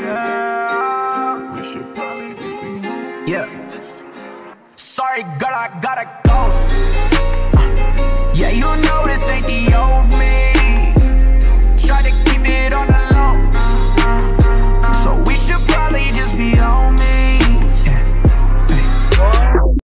Yeah, we should probably just be home. Yeah. Sorry, girl, I gotta go. Yeah, you know this ain't the